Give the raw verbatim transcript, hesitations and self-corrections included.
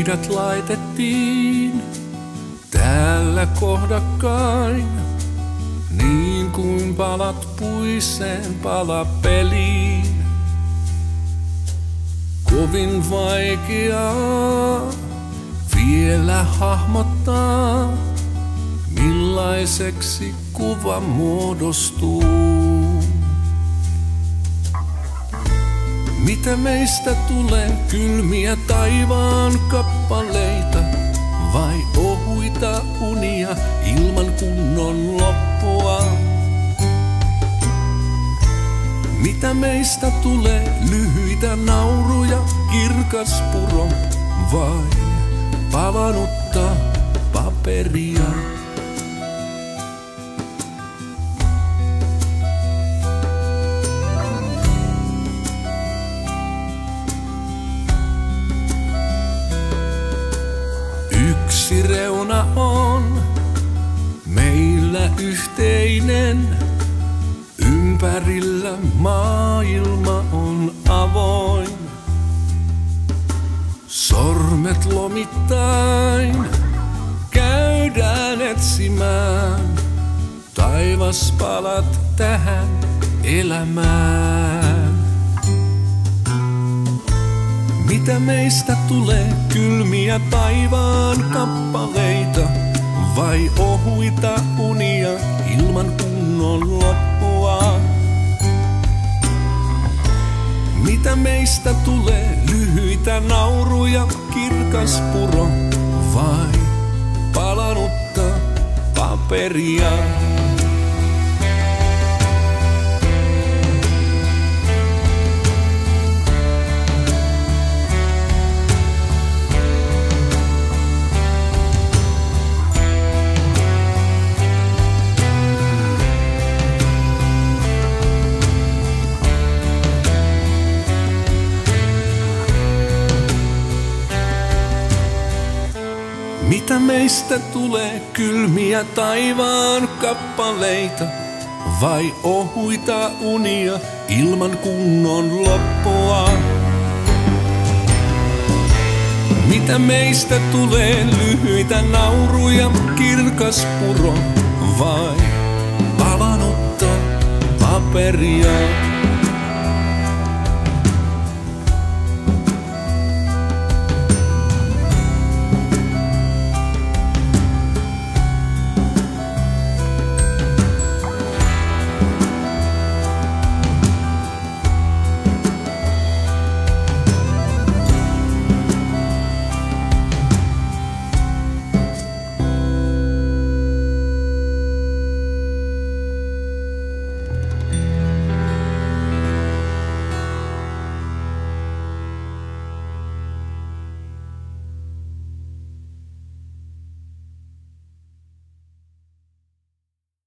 Meidät laitettiin täällä kohdakkain, niin kuin palat puiseen palapeliin. Kovin vaikeaa vielä hahmottaa, millaiseksi kuva muodostuu. Mitä meistä tulee, kylmiä taivaan kappaleita vai ohuita unia ilman kunnon loppua? Mitä meistä tulee, lyhyitä nauruja, kirkas puro vai palanutta paperia? Yksi reuna on meillä yhteinen, ympärillä maailma on avoin. Sormet lomittain käydään etsimään taivaspalat tähän elämään. Mitä meistä tulee, kylmiä taivaan kappaleita vai ohuita unia ilman kunnon loppua? Mitä meistä tulee, lyhyitä nauruja, kirkas puro vai palanutta paperia? Mitä meistä tulee, kylmiä taivaan kappaleita vai ohuita unia ilman kunnon loppua? Mitä meistä tulee, lyhyitä nauruja, kirkas puro vai palanutta paperia?